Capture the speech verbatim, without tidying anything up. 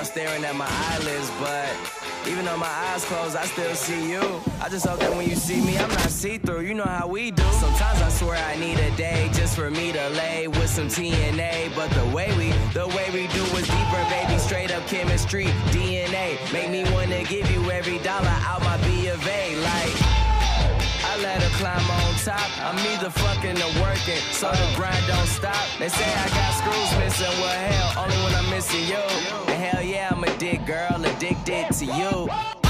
stop staring at my eyelids, but even though my eyes closed, I still see you. I just hope that when you see me, I'm not see-through. You know how we do. Sometimes I swear I need a day just for me to lay with some T N A, but the way we, the way we do is deeper, baby. Straight up chemistry, D N A. Make me wanna give you every dollar out my B of A. Like, I let her climb on top. I'm either fucking or working, so the grind don't stop. They say I got screws missing, well hell, only when I'm missing you. And hell yeah, I'm a dick girl, addicted to you.